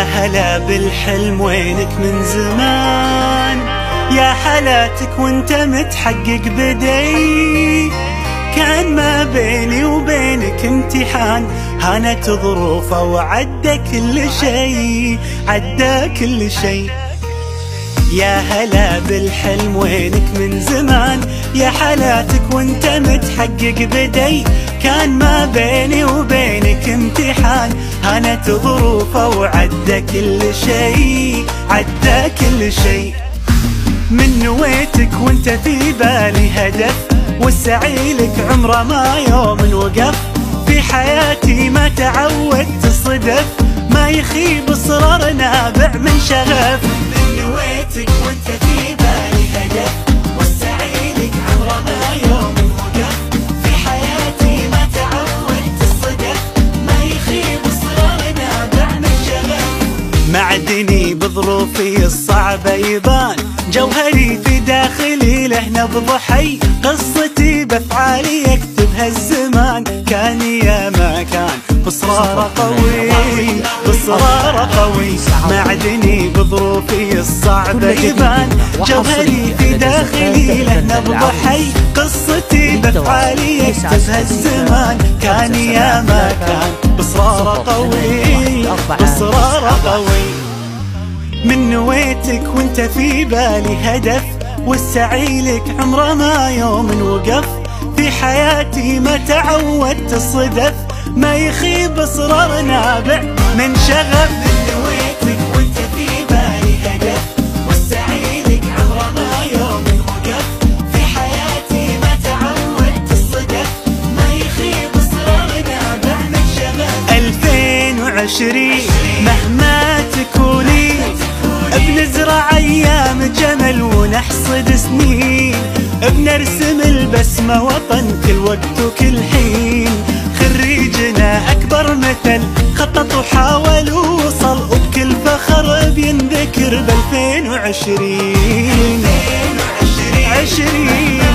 هلا بالحلم وينك من زمان، يا حالاتك وانت متحقق بدي. كان ما بيني وبينك امتحان، هانت ظروفه وعدى كل شي، عدى كل شي. يا هلا بالحلم وينك من زمان، يا حالاتك وانت متحقق بدي. كان ما بيني وبينك امتحان، هانت ظروفه وعدى كل شي، عدى كل شي. من نويتك وانت في بالي هدف، والسعي لك عمره ما يوم وقف. في حياتي ما تعودت صدف، ما يخيب اصرار نابع من شغف. من نويتك وانت في بالي هدف، والسعي لك عمره ما يوم وقف. في حياتي ما تعودت الصدف، ما يخيب اصرار نابع من شغف. معدني بظروفي الصعبة يبان، جوهري في داخلي له نبض حي. قصتي بافعالي يكتبها الزمان، كان يا ما كان بصرار قوي، بصرار قوي. معدني بظروفي الصعبة يبان، جوهري في داخلي له نبض حي. قصتي بافعالي يكتبها الزمان، كان يا ما كان بصرار قوي، بصرار قوي. من نويتك وانت في بالي هدف، والسعي لك عمره ما يوم وقف. في حياتي ما تعودت الصدف، ما يخيب اصرار نابع من شغف. من نويتك وانت في بالي هدف، والسعي لك عمره ما يوم وقف. في حياتي ما تعودت الصدف، ما يخيب اصرار نابع من شغف. 2020 مهما تكوني، بنزرع ايام جمل ونحصد سنين. بنرسم البسمة وطن كل وقت وكل حين. خريجنا اكبر مثل خطط وحاول ووصل، وبكل فخر بينذكر ب 2020. 20